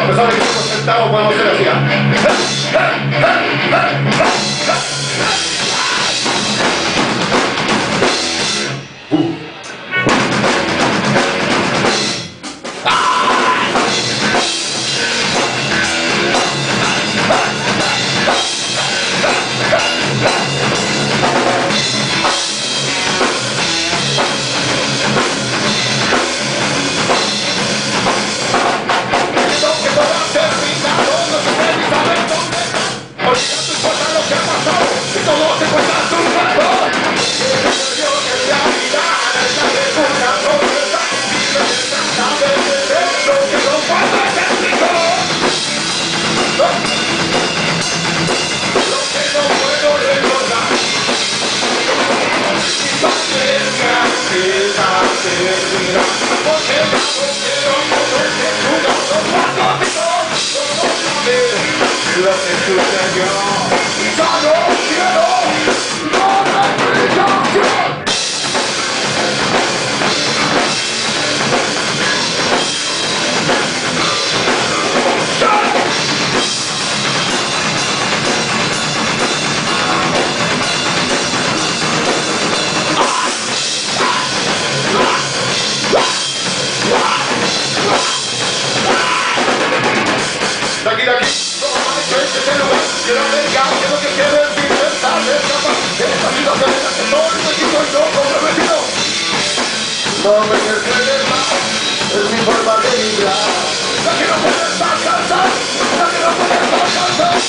pesar de que estamos sentados, podemos hacer así. No me pertenece más, es mi forma de vibrar. La que no puedes alcanzar, la que no puedes alcanzar.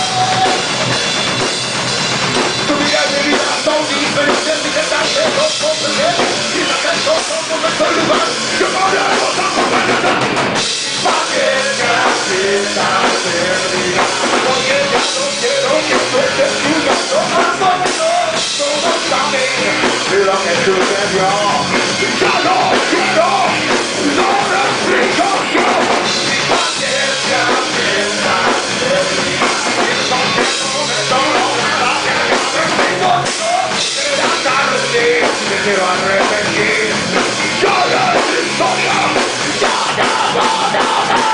Tu vida y mi vida son diferentes y intentarte los comprender. Y la que no son como estoy lugar, yo no le hago tanto para pa' que graciosa perdida. Porque ya no quiero que tú estés jugando más conmigo. Todos saben de lo que sucedió. Ya no quiero, no me explico yo. Mi paciencia piensa de mí. Y no me solo nada que acabe conmigo. Será tarde, me quiero arrepentir. Ya no es historia, ya no.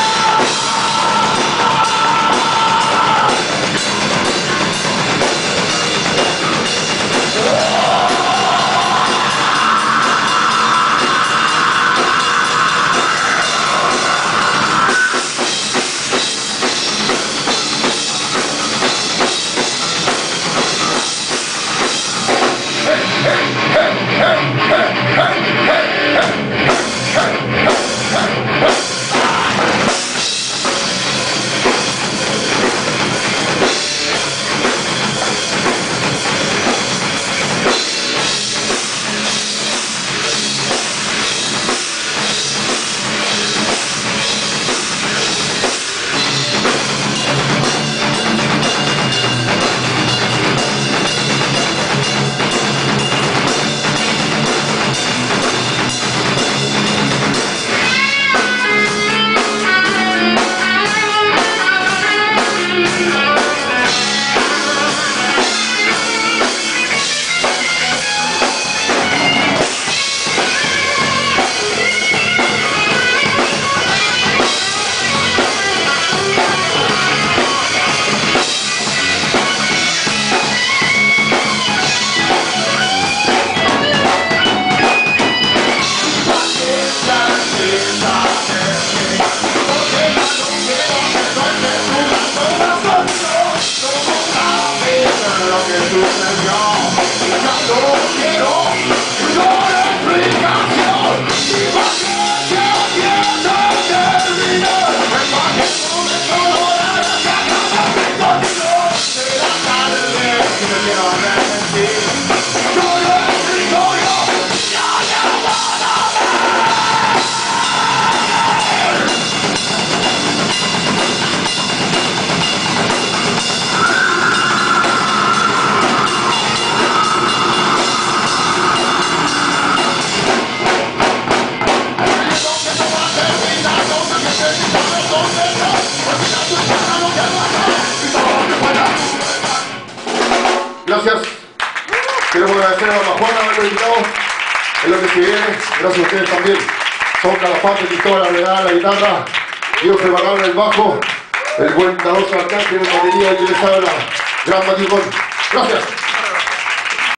Gracias. Queremos agradecer a la Juana por haber invitado en lo que se viene. Gracias a ustedes también. Son K-Lafate, Cristóbal, la guitarra. Dios se va a el bajo, el buen Daoso Arcángel, el batería, y que les habla, gran Maticón. Gracias.